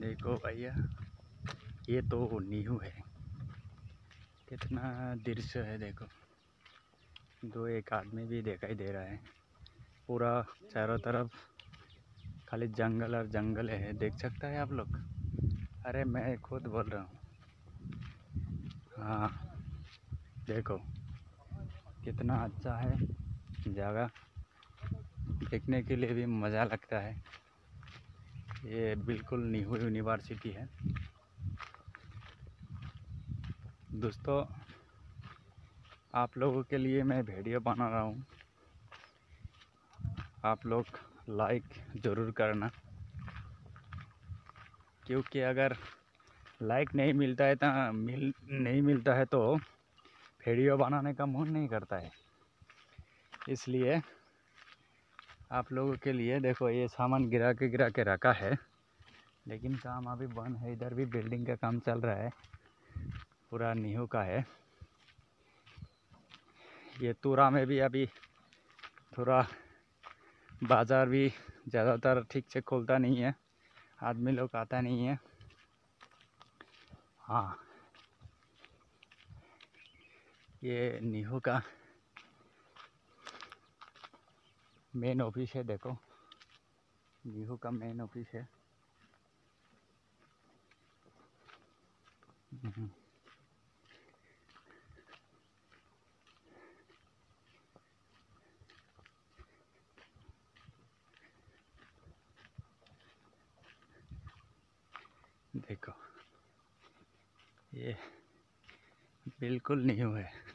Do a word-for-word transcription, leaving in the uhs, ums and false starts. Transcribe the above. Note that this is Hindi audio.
देखो भैया, ये तो नीहू है। कितना दृश्य है देखो। दो एक आदमी भी दिखाई दे रहा है। पूरा चारों तरफ खाली जंगल और जंगल है, देख सकता है आप लोग। अरे मैं खुद बोल रहा हूँ। हाँ देखो कितना अच्छा है जगह, देखने के लिए भी मज़ा लगता है। ये बिल्कुल नीहू यूनिवर्सिटी है दोस्तों। आप लोगों के लिए मैं वीडियो बना रहा हूँ, आप लोग लाइक ज़रूर करना, क्योंकि अगर लाइक नहीं मिलता है तो मिल नहीं मिलता है तो वीडियो बनाने का मन नहीं करता है। इसलिए आप लोगों के लिए देखो, ये सामान गिरा के गिरा के रखा है, लेकिन काम अभी बंद है। इधर भी बिल्डिंग का काम चल रहा है, पूरा नीहू का है। ये तुरा में भी अभी थोड़ा बाज़ार भी ज़्यादातर ठीक से खुलता नहीं है, आदमी लोग आता नहीं है। हाँ, ये नीहू का मेन ऑफिस है। देखो नीहू का मेन ऑफिस है। देखो ये बिल्कुल नीहू है।